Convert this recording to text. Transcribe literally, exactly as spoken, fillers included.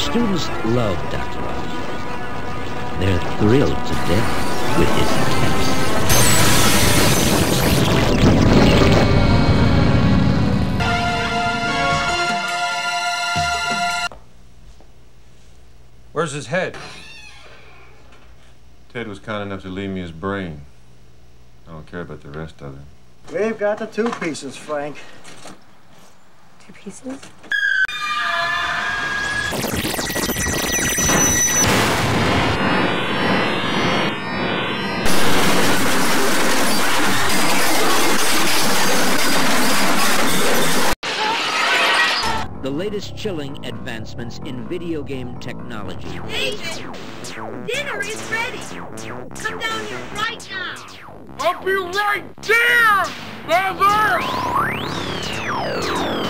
students love Doctor Oz. They're thrilled to death with his attempts. Where's his head? Ted was kind enough to leave me his brain. I don't care about the rest of it. We've got the two pieces, Frank. Two pieces? The latest chilling advancements in video game technology. David! Dinner is ready! Come down here right now! I'll be right there, Mother!